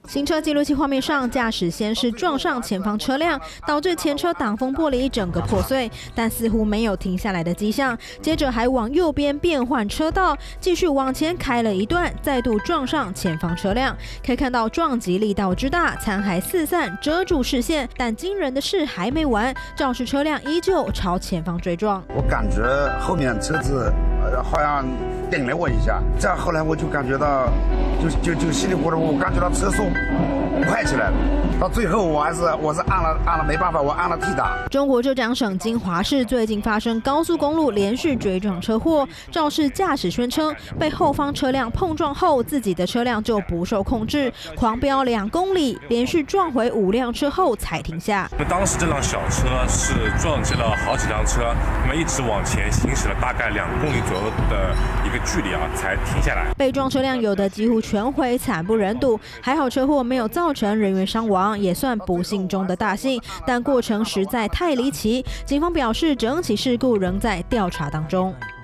行车记录器画面上，驾驶先是撞上前方车辆，导致前车挡风玻璃整个破碎，但似乎没有停下来的迹象。接着还往右边变换车道，继续往前开了一段，再度撞上前方车辆。可以看到撞击力道之大，残骸四散，遮住视线。但惊人的事还没完，肇事车辆依旧朝前方追撞。 我感觉后面车子好像顶了我一下，再后来我就感觉到，就稀里糊涂，我感觉到车速快起来了。到最后我是按了没办法，我按了 T 档。 中国浙江省金华市最近发生高速公路连续追撞车祸，肇事驾驶宣称被后方车辆碰撞后，自己的车辆就不受控制，狂飙2公里，连续撞回5辆车后才停下。 当时这辆小车是撞击了好几辆车，那么一直往前行驶了大概2公里左右的一个距离才停下来。 被撞车辆有的几乎全毁，惨不忍睹。还好车祸没有造成人员伤亡，也算不幸中的大幸。但过程实在太离奇，警方表示整起事故仍在调查当中。